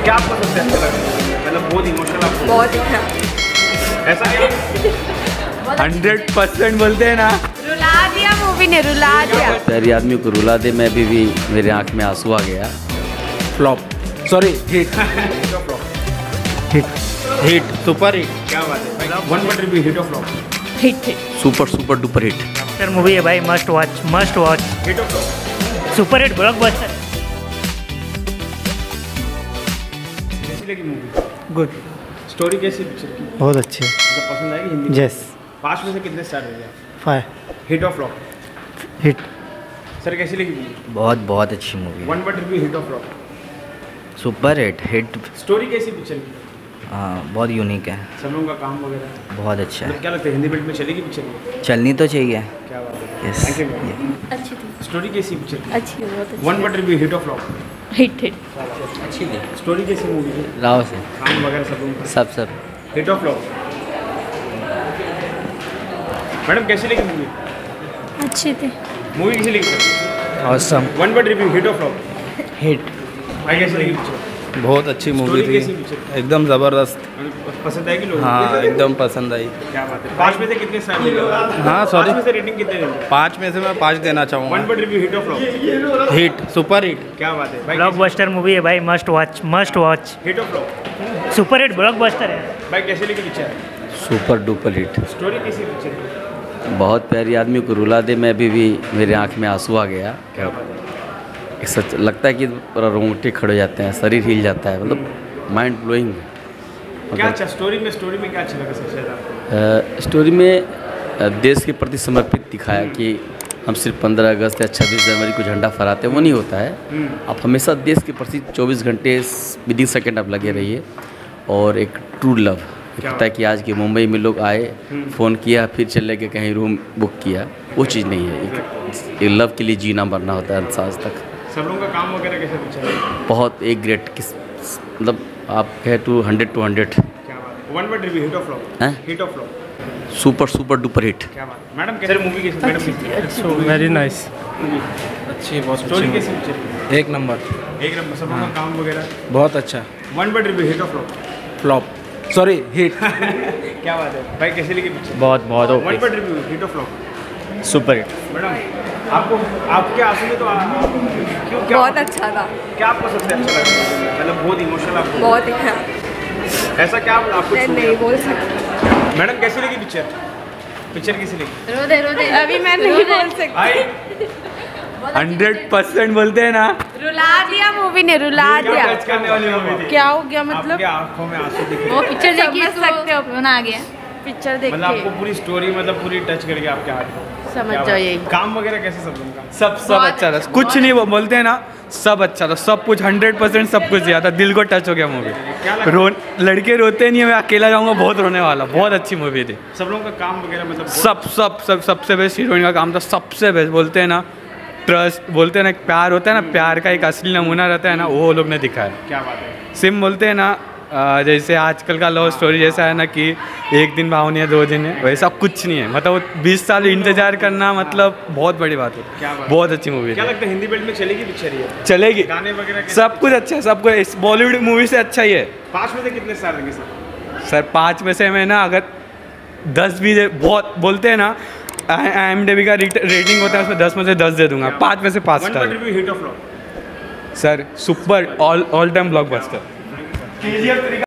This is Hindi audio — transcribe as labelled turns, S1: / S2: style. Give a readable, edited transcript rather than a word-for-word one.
S1: क्या आपको सबसे अच्छा लगा? मतलब बहुत इमोशनल आपको?
S2: बहुत अच्छा।
S1: ऐसा क्या?
S3: 100% बोलते हैं ना,
S2: रुला दिया मूवी ने, रुला दिया।
S4: प्यारी आदमी को रुला दे, मैं भी मेरे आंख में आंसू आ गया।
S3: Flop, sorry hit, hit, hit, super hit.
S1: क्या बात है भाई, वन वर्ड रिव्यू, हिट और flop?
S2: Hit hit.
S4: Super super duper hit.
S5: Sir movie है भाई, must watch, must watch.
S1: Hit और फ्लॉप?
S5: Super hit blockbuster.
S1: कैसी लगी मूवी?
S3: गुड,
S1: स्टोरी कैसी पिक्चर की?
S3: बहुत अच्छे।
S1: मतलब पसंद आएगी हिंदी?
S3: यस,
S1: 5 में से कितने स्टार देंगे आप?
S3: 5
S1: हिट और फ्लॉप?
S3: हिट।
S1: सर कैसी लगी मूवी?
S4: बहुत बहुत अच्छी movie.
S1: One word review, hit और फ्लॉप?
S4: Super hit.
S1: स्टोरी कैसी पिक्चर की?
S4: हाँ, बहुत यूनिक है,
S1: सब लोगों का काम वगैरह?
S4: बहुत अच्छा
S1: मतलब
S4: है,
S1: क्या लगता है हिंदी बेल्ट में चलेगी पिक्चर?
S4: चलनी तो चाहिए।
S1: क्या बात है,
S4: यस।
S1: Thank you.
S2: अच्छी थी,
S1: स्टोरी कैसी पिक्चर की?
S2: अच्छी है, बहुत अच्छी।
S1: वन वर्ड रिव्यू, हिट और फ्लॉप?
S2: Hit hit.
S4: अच्छी थी,
S1: स्टोरी कैसी मूवी की?
S4: लाओ से
S1: काम वगैरह सब लोगों का?
S4: सब
S1: हिट और फ्लॉप? मैडम कैसी लगी मूवी?
S2: अच्छी थी।
S1: मूवी कैसी लगी sir?
S3: Awesome,
S1: one word review, hit और फ्लॉप?
S3: हिट।
S1: भाई कैसी लगी पिक्चर?
S3: बहुत अच्छी मूवी
S1: स्टोरी
S3: थी,
S1: कैसी पिक्चर?
S3: एकदम ज़बरदस्त।
S1: पसंद आएगी लोगों को?
S3: हाँ, एकदम पसंद आई।
S1: क्या बात है, 5 में से कितने स्टार देंगे?
S3: हाँ, सॉरी,
S1: 5 में से रेटिंग कितने देंगे?
S3: 5 में से मैं 5 देना
S1: वन
S3: चाहूँगा।
S1: वर्ड रिव्यू, हिट और फ्लॉप?
S3: Hit, super hit.
S1: क्या बात है भाई,
S5: ब्लॉकबस्टर मूवी है भाई, must watch, must watch.
S1: Hit और फ्लॉप?
S5: सुपर हिट ब्लॉकबस्टर है।
S1: भाई कैसी लगी picture?
S4: Super duper hit.
S1: Story कैसी पिक्चर की?
S4: बहुत प्यारी आदमी को रुला दे, मैं भी मेरे आंख में आंसू आ गया।
S1: क्या बात है?
S4: सच लगता है कि पूरा रोंगटे खड़े हो जाते हैं, शरीर हिल जाता है, मतलब माइंड ब्लोइंग।
S1: क्या अच्छा स्टोरी में क्या अच्छा लगा सबसे ज़्यादा आपको?
S4: स्टोरी में देश के प्रति समर्पित दिखाया कि हम सिर्फ 15 अगस्त या 26 जनवरी को झंडा फहराते हैं, वो नहीं होता है। आप हमेशा देश के प्रति 24 घंटे विदिन सेकेंड आप लगे रहिए। और एक ट्रू लव होता है कि आज के मुंबई में लोग आए, फ़ोन किया, फिर चले गए, कहीं रूम बुक किया, वो चीज़ नहीं है। एक लव के लिए जीना मरना होता है सांस तक।
S1: सब लोगों का काम वगैरह कैसा पिक्चर है?
S4: बहुत एक ग्रेट, मतलब आप कहे टू 100 to 100।
S1: क्या बात है, वन वर्ड रिव्यू, हिट और फ्लॉप?
S4: हैं?
S1: हिट और flop?
S4: Super super duper hit.
S1: क्या बात है मैडम, कैसे मूवी कैसी? मैडम
S3: वेरी नाइस,
S1: मूवी
S3: अच्छी, बहुत
S1: स्टोरी कैसी पिक्चर?
S3: एक नंबर,
S1: एक नंबर, सब लोगों का काम वगैरह?
S3: बहुत अच्छा।
S1: वन वर्ड रिव्यू, हिट और फ्लॉप?
S3: Flop, sorry hit.
S1: क्या बात है भाई, कैसी लगी पिक्चर?
S5: बहुत बहुत
S1: वन वर्ड रिव्यू, हिट और फ्लॉप?
S5: Super hit.
S1: मैडम आपको, आपके आंसू में तो क्यों, क्या
S2: बहुत अच्छा था,
S1: क्या आपको सबसे अच्छा लगा? मतलब बहुत इमोशनल आपको?
S2: बहुत अच्छा।
S1: ऐसा क्या आपको
S2: मैं
S1: छू
S2: नहीं
S1: गया?
S2: बोल सकती।
S1: मैडम कैसी लगी पिक्चर? पिक्चर कैसी लगी?
S2: रो दे अभी मैं नहीं बोल सकती।
S1: भाई
S3: 100% बोलते हैं ना,
S2: रुला दिया मूवी ने, रुला
S1: क्या
S2: दिया।
S1: टच करने वाली मूवी थी?
S2: क्या हो गया मतलब?
S1: आपके आंखों में आंसू दिख रहे
S2: वो
S1: हैं।
S2: पिक्चर देखिए, सकते हो ना, आ गया पिक्चर देख
S1: मतलब आपको
S2: के
S1: पूरी स्टोरी मतलब पूरी टच कर गया आपके हाथ में?
S2: समझ
S1: क्या
S2: जाओ
S1: बात?
S2: यही।
S1: काम वगैरह कैसे सब लोगों का?
S3: सब
S2: बहुत
S3: अच्छा था, कुछ नहीं वो बोलते हैं ना, सब अच्छा था, सब कुछ 100% सब कुछ दिया था, दिल को टच हो गया मूवी।
S1: क्या लगा?
S3: लड़के रोते नहीं है, मैं अकेला जाऊँगा बहुत रोने वाला, बहुत अच्छी मूवी थी।
S1: सब लोगों का काम वगैरह मतलब
S3: सबसे बेस्ट हीरोइन का काम था, सबसे बेस्ट। बोलते हैं ना ट्रस्ट, बोलते हैं ना प्यार होता है ना, प्यार का एक असली नमूना रहता है ना, वो लोग ने दिखाया।
S1: क्या बात है?
S3: सिम बोलते हैं ना, जैसे आजकल का लव स्टोरी जैसा है ना कि एक दिन भाव नहीं है 2 दिन है, वैसा कुछ नहीं है। मतलब 20 साल इंतजार करना मतलब बहुत बड़ी बात है।
S1: क्या बात?
S3: बहुत अच्छी मूवी
S1: क्या
S3: है,
S1: लगता है हिंदी बेल्ट में चलेगी पिक्चर ये?
S3: चलेगी,
S1: गाने वगैरह कैसे?
S3: सब कुछ अच्छा है, सब कुछ बॉलीवुड मूवी से अच्छा ही है।
S1: 5 में से कितने स्टार देंगे सर?
S3: सर 5 में से मैं ना अगर 10 भी बहुत बोलते हैं ना, IMDb का रेटिंग होता है उसमें 10 में से 10 दे दूंगा, 5 में से 5
S1: one
S3: star.
S1: Word review, hit और flop?
S3: Sir super all time blockbuster.